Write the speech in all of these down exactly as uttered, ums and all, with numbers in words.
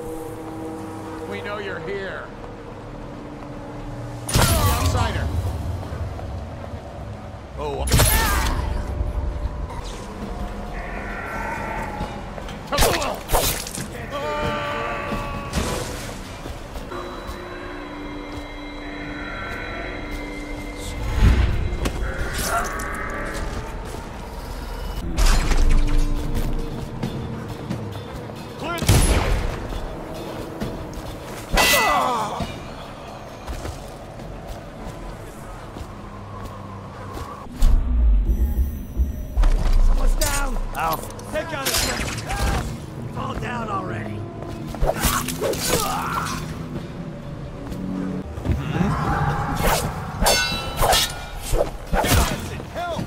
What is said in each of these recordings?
We know you're here. Outsider. Oh. Alf, take out his gun. Fall down already. Help!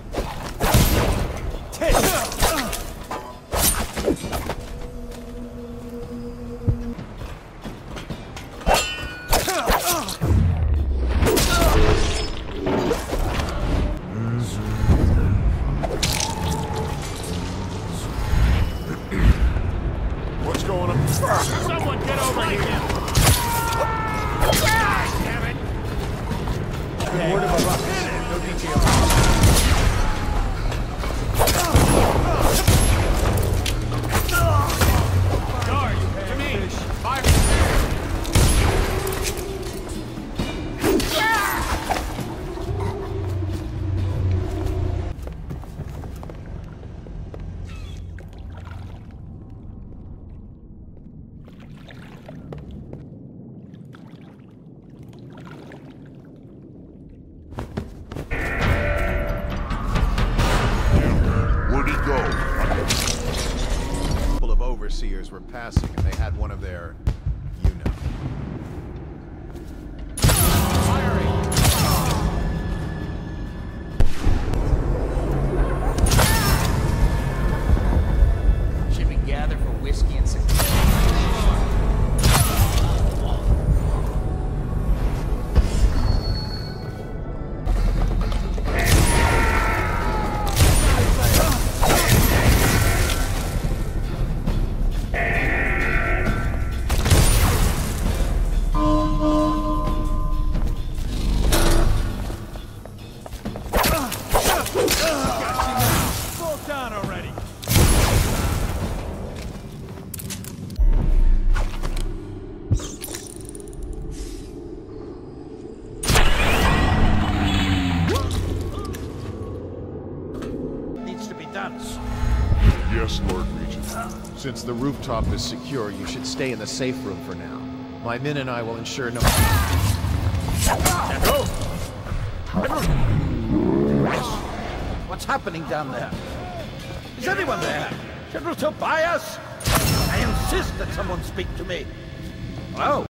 What's going on? Someone get over here! God damn it! Okay. Word of a rock. No details. Guard, to me! Fire! Couple of overseers were passing and they had one of their, you know. Should we gather for whiskey and cigarettes? Fall down already. Needs to be done. Yes, Lord Regent. Since the rooftop is secure, you should stay in the safe room for now. My men and I will ensure no... General! What's happening down there? Is anyone there? General Tobias? I insist that someone speak to me. Hello?